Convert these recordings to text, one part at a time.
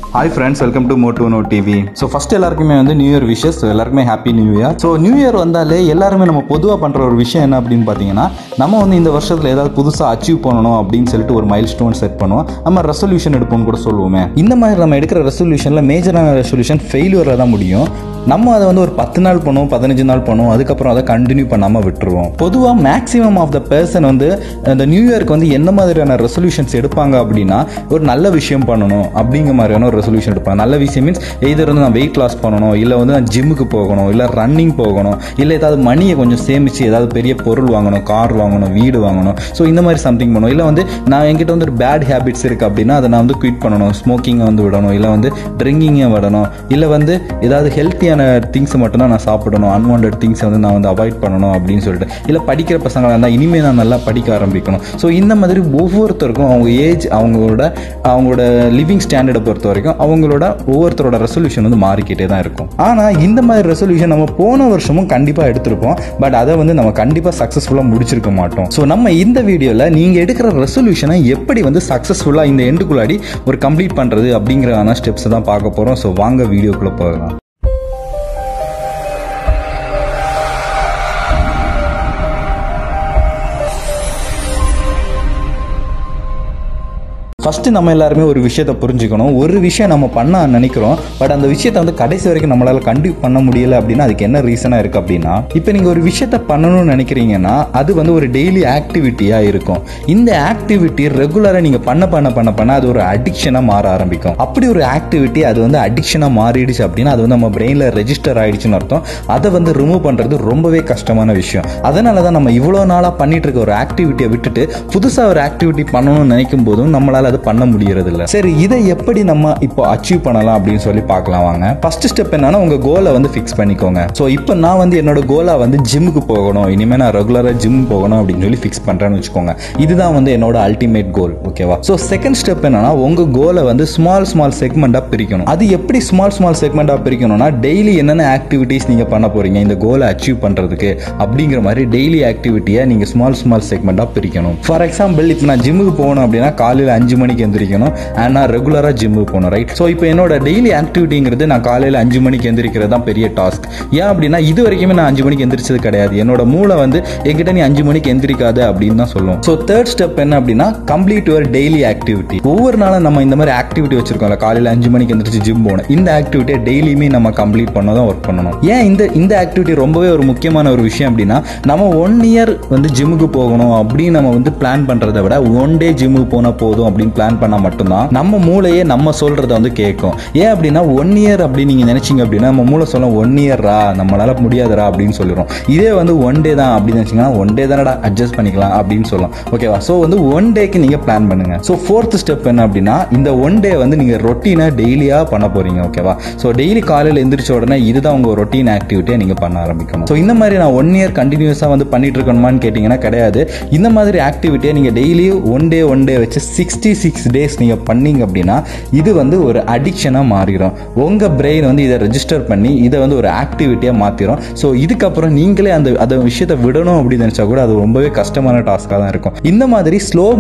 Hi friends, welcome to Moto TV. So first எல்லாருக்குமே வந்து new year wishes. எல்லாருக்குமே happy new year. So new year வந்தாலே எல்லாருமே நம்ம பொதுவாக பண்ணுற ஒரு விஷயம் என்ன அப்படின்னு பார்த்தீங்கன்னா, நம்ம வந்து இந்த வருஷத்தில் ஏதாவது புதுசாக அச்சீவ் பண்ணணும் அப்படின்னு சொல்லிட்டு ஒரு மைல் ஸ்டோன் செட் பண்ணுவோம். நம்ம ரெசல்யூஷன் எடுப்போம்னு கூட சொல்லுவோமே. இந்த மாதிரி நம்ம எடுக்கிற ரெசல்யூஷனில் மேஜரான ரெசல்யூஷன் ஃபெயிலியரில் தான் முடியும். நம்ம அதை வந்து ஒரு 10 நாள் பண்ணுவோம், 15 நாள் பண்ணுவோம், அதுக்கப்புறம் அதை கண்டினியூ பண்ணாமல் விட்டுருவோம். பொதுவாக மேக்ஸிமம் ஆஃப் த பர்சன் வந்து இந்த நியூ இயர்க்கு வந்து என்ன மாதிரியான ரெசல்யூஷன்ஸ் எடுப்பாங்க அப்படின்னா, ஒரு நல்ல விஷயம் பண்ணணும் அப்படிங்கிற மாதிரியான ஒரு ரெசல்யூஷன் எடுப்பாங்க. நல்ல விஷயம் மீன்ஸ் எதர் வந்து நான் வெயிட் லாஸ் பண்ணணும், இல்லை வந்து நான் ஜிம்முக்கு போகணும், இல்லை ரன்னிங் போகணும், இல்லை ஏதாவது மணியை கொஞ்சம் சேமித்து ஏதாவது பெரிய பொருள் வாங்கணும், கார் வாங்கணும், வீடு வாங்கணும். ஸோ இந்த மாதிரி சம்திங் பண்ணணும். இல்லை வந்து நான் என்கிட்ட வந்து ஒரு பேட் ஹேபிட்ஸ் இருக்குது அப்படின்னா அதை நான் வந்து குவிட் பண்ணணும், ஸ்மோக்கிங்கை வந்து விடணும், இல்லை வந்து ட்ரிங்கிங்கை விடணும், இல்லை வந்து ஏதாவது ஹெல்த்தியான திங்ஸை மட்டும் தான் நான் சாப்பிடணும், அன்வான்ட் திங்ஸை வந்து நான் வந்து அவாய்ட் பண்ணணும் அப்படின்னு சொல்லிட்டு, இல்லை படிக்கிற பசங்களாக இருந்தால் இனிமேல் நான் நல்லா படிக்க ஆரம்பிக்கணும். ஸோ இந்த மாதிரி ஒவ்வொருத்தருக்கும் அவங்க ஏஜ், அவங்களோட லிவிங் ஸ்டாண்டர்டை பொறுத்த வரைக்கும் அவங்களோட ஒவ்வொருத்தரோட ரெசல்யூஷன் வந்து மாறிக்கிட்டே தான் இருக்கும். ஆனால் இந்த மாதிரி ரெசல்யூஷன் நம்ம போன வருஷமும் கண்டிப்பாக எடுத்திருப்போம். பட் அதை வந்து நம்ம கண்டிப்பாக சக்ஸஸ்ஃபுல்லாக முடிச்சிருக்க மாட்டோம். ஸோ நம்ம இந்த வீடியோவில் நீங்கள் எடுக்கிற ரெசல்யூஷனை எப்படி வந்து சக்ஸஸ்ஃபுல்லாக இந்த எண்டுக்குள்ளாடி ஒரு கம்ப்ளீட் பண்ணுறது அப்படிங்கிறதான ஸ்டெப்ஸை தான் பார்க்க போகிறோம். ஸோ வாங்க வீடியோக்குள்ளே போகலாம். ஃபஸ்ட்டு நம்ம எல்லாருமே ஒரு விஷயத்தை புரிஞ்சுக்கணும். ஒரு விஷயம் நம்ம பண்ண நினைக்கிறோம், பட் அந்த விஷயத்தை வந்து கடைசி வரைக்கும் நம்மளால் கண்டிப்பாக பண்ண முடியலை அப்படின்னா அதுக்கு என்ன ரீசனாக இருக்குது அப்படின்னா, இப்போ நீங்கள் ஒரு விஷயத்தை பண்ணணும்னு நினைக்கிறீங்கன்னா அது வந்து ஒரு டெய்லி ஆக்டிவிட்டியாக இருக்கும். இந்த ஆக்டிவிட்டி ரெகுலராக நீங்கள் பண்ண அது ஒரு அடிக்ஷனாக மாற ஆரம்பிக்கும். அப்படி ஒரு ஆக்டிவிட்டி அது வந்து அடிக்ஷனாக மாறிடுச்சு அப்படின்னா அது வந்து நம்ம பிரெயினில் ரெஜிஸ்டர் ஆகிடுச்சுன்னு அர்த்தம். அதை வந்து ரிமூவ் பண்ணுறது ரொம்பவே கஷ்டமான விஷயம். அதனால தான் நம்ம இவ்வளோ நாளாக பண்ணிட்டு இருக்க ஒரு ஆக்டிவிட்டியை விட்டுட்டு புதுசாக ஒரு ஆக்டிவிட்டி பண்ணணும்னு நினைக்கும் போதும் நம்மளால் அது பண்ண முடியறது இல்ல. சரி, இதை எப்படி நம்ம இப்போ அச்சீவ் பண்ணலாம் அப்படின்னு சொல்லி பார்க்கலாம் வாங்க. ஃபர்ஸ்ட் ஸ்டெப் என்னன்னா, உங்க கோலை வந்து ஃபிக்ஸ் பண்ணிக்கோங்க. ஸோ இப்போ நான் வந்து என்னோட கோலா வந்து ஜிம்முக்கு போகணும், இனிமே நான் ரெகுலரா ஜிம் போகணும் அப்படின்னு சொல்லி ஃபிக்ஸ் பண்றேன்னு வச்சுக்கோங்க. இதுதான் வந்து என்னோட அல்டிமேட் கோல். ஓகேவா? ஸோ செகண்ட் ஸ்டெப் என்னன்னா, உங்க கோலை வந்து ஸ்மால் செக்மெண்டா பிரிக்கணும். அது எப்படி ஸ்மால் செக்மெண்டா பிரிக்கணும்னா, டெய்லி என்னென்ன ஆக்டிவிட்டிஸ் நீங்க பண்ண போறீங்க இந்த கோலை அச்சீவ் பண்றதுக்கு அப்படிங்கிற மாதிரி டெய்லி ஆக்டிவிட்டியை நீங்க ஸ்மால் செக்மெண்டா பிரிக்கணும். ஃபார் எக்ஸாம்பிள், இப்போ நான் ஜிம்முக்கு போகணும் அப்படின்னா காலையில் 5 மணிக்கு எந்திரிக்கணும். அண்ட் நான் ரெகுலராக ஜிம்முக்கு போகணும், ரைட்? ஸோ இப்போ என்னோட டெய்லி ஆக்டிவிட்டிங்கிறது நான் காலையில் 5 மணிக்கு எந்திரிக்கிறது தான் பெரிய டாஸ்க். ஏன் அப்படின்னா இது வரைக்குமே நான் 5 மணிக்கு எந்திரிச்சது கிடையாது. என்னோட மூளை வந்து என்கிட்ட நீ 5 மணிக்கு எந்திரிக்காது அப்படின்னு தான் சொல்லும். ஸோ தேர்ட் ஸ்டெப் என்ன அப்படின்னா, கம்ப்ளீட் யுவர் டெய்லி ஆக்டிவிட்டி. ஒவ்வொரு நாளும் நம்ம இந்த மாதிரி ஆக்டிவிட்டி வச்சிருக்கோம்ல, காலையில் 5 மணிக்கு எந்திரிச்சு ஜிம் போகணும், இந்த ஆக்டிவிட்டியை டெய்லியுமே நம்ம கம்ப்ளீட் பண்ண தான் ஒர்க் பண்ணணும். ஏன் இந்த ஆக்டிவிட்டி ரொம்பவே ஒரு முக்கியமான ஒரு விஷயம் அப்படின்னா, நம்ம 1 இயர் வந்து ஜிம்முக்கு போகணும் அப்படின்னு நம்ம வந்து பிளான் பண்றதை விட 1 டே ஜிம்முக்கு போனா போதும் அப்படின்னு பிளான் பண்ணா மட்டும்தான் நம்ம மூளையே நம்ம சொல்றதை வந்து கேட்கும். ஏன் அப்படின்னா 1 இயர் அப்படின்னு நீங்க நினைச்சீங்க அப்படின்னா நம்ம மூளை சொல்லும் 1 இயர்ரா நம்மளால முடியாதுரா அப்படின்னு சொல்லிடும். இதே வந்து 1 டே தான் அப்படின்னு நினைச்சீங்கன்னா 1 டே தானடா அட்ஜஸ்ட் பண்ணிக்கலாம் அப்படின்னு சொல்லலாம். ஓகேவா? ஸோ வந்து 1 டேக்கு நீங்க பிளான் பண்ணுங்க. ஸோ ஃபோர்த் ஸ்டெப் என்ன அப்படின்னா, இந்த 1 டே வந்து நீங்க ரொட்டீனா டெய்லியா பண்ண போறீங்க. ஓகேவா? ஸோ டெய்லி காலையில் எந்திரிச்ச உடனே இதுதான் உங்க ரொட்டீன் ஆக்டிவிட்டியை நீங்க பண்ண ஆரம்பிக்கணும். ஸோ இந்த மாதிரி நான் 1 இயர் கண்டினியூஸா வந்து பண்ணிட்டு இருக்கணுமான்னு கேட்டீங்கன்னா கிடையாது. இந்த மாதிரி ஆக்டிவிட்டியை நீங்க டெய்லி ஒன் டே வச்சு 66 டேஸ் நீங்க பண்ணீங்க அப்படின்னா இது வந்து ஒரு அடிக்ஷனா மாறிடும். உங்க பிரெயின் வந்து இதை ரெஜிஸ்டர் பண்ணி இதை வந்து ஒரு ஆக்டிவிட்டியா மாத்திரும். ஸோ இதுக்கப்புறம் நீங்களே அந்த விஷயத்தை விடணும் அப்படின்னு நினைச்சா கூட அது ரொம்பவே கஷ்டமான டாஸ்கா தான் இருக்கும். இந்த மாதிரி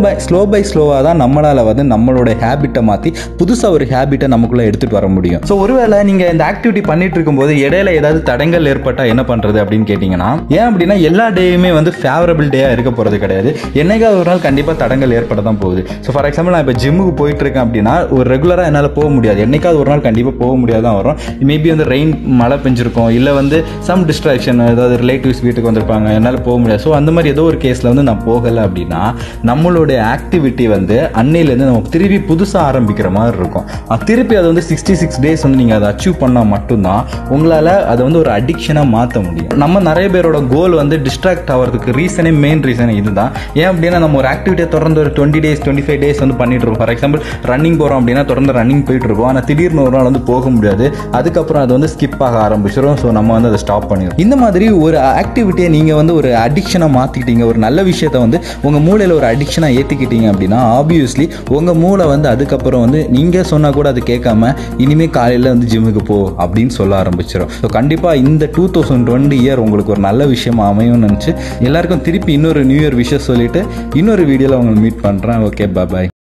ஸ்லோவா தான் நம்மளால வந்து நம்மளோட ஹேபிட்டை மாத்தி புதுசா ஒரு ஹேபிட்டை நமக்குள்ள எடுத்துட்டு வர முடியும். ஸோ ஒருவேளை நீங்க இந்த ஆக்டிவிட்டி பண்ணிட்டு இருக்கும்போது இடையில ஏதாவது தடங்கள் ஏற்பட்டா என்ன பண்றது அப்படின்னு கேட்டீங்கன்னா, ஏன் அப்படின்னா எல்லா டேயுமே வந்து ஃபேவரபிள் டேயா இருக்க போறது கிடையாது. என்னைக்காவது ஒரு நாள் கண்டிப்பா தடங்கள் ஏற்பட தான் போகுது. ஸோ ஃபார் எக்ஸாம்பிள், நான் இப்போ ஜிம்முக்கு போயிட்டு இருக்கேன் அப்படின்னா ஒரு ரெகுலராக என்னால் போக முடியாது. என்னைக்காவது ஒரு நாள் கண்டிப்பாக போக முடியாது தான் வரும். மேபி வந்து ரெயின் மழை பெஞ்சிருக்கும், இல்லை வந்து சம் டிஸ்ட்ராக்ஷன், ஏதாவது ரிலேட்டிவ்ஸ் வீட்டுக்கு வந்திருப்பாங்க, என்னால் போக முடியாது. ஸோ அந்த மாதிரி ஏதோ ஒரு கேஸில் வந்து நான் போகலை அப்படின்னா நம்மளுடைய ஆக்டிவிட்டி வந்து அன்னையிலேருந்து நம்ம திருப்பி புதுசாக ஆரம்பிக்கிற மாதிரி இருக்கும். திருப்பி அதை வந்து 66 டேஸ் வந்து நீங்கள் அதை அச்சீவ் பண்ணால் மட்டும்தான் உங்களால் அதை வந்து ஒரு அடிக்ஷனாக மாற்ற முடியும். நம்ம நிறைய பேரோட கோல் வந்து டிஸ்ட்ராக்ட் ஆகிறதுக்கு மெயின் ரீசன் இதுதான். ஏன் அப்படின்னா நம்ம ஒரு ஆக்டிவிட்டியை தொடர்ந்து ஒரு 20 டேஸ் 25 டேஸ் வந்து பண்ணிட்டு இருக்கோம். ஃபார் எக்ஸாம்பிள், ரன்னிங் போகிறோம் அப்படின்னா தொடர்ந்து ரன்னிங் போயிட்டு இருக்கோம். ஆனால் திடீர்னு ஒரு நாள் வந்து போக முடியாது, அதுக்கப்புறம் அது வந்து ஸ்கிப் ஆக ஆரம்பிச்சிடும். ஸோ நம்ம வந்து அதை ஸ்டாப் பண்ணிடும். இந்த மாதிரி ஒரு ஆக்டிவிட்டியை நீங்கள் வந்து ஒரு அடிக்ஷனாக மாற்றிக்கிட்டீங்க, ஒரு நல்ல விஷயத்தை வந்து உங்கள் மூளையில் ஒரு அடிக்ஷனாக ஏற்றிக்கிட்டீங்க அப்படின்னா ஆப்வியஸ்லி உங்கள் மூளை வந்து அதுக்கப்புறம் வந்து நீங்கள் சொன்னால் கூட அது கேட்காம இனிமேல் காலையில் வந்து ஜிம்முக்கு போ அப்படின்னு சொல்ல ஆரம்பிச்சிடும். ஸோ கண்டிப்பாக இந்த 2020 இயர் உங்களுக்கு ஒரு நல்ல விஷயமா அமையும்னு நினச்சி எல்லாருக்கும் திருப்பி இன்னொரு நியூ இயர் விஷயம் சொல்லிட்டு இன்னொரு வீடியோவில் உங்களை மீட் பண்ணுறேன். ஓகே, பாய்.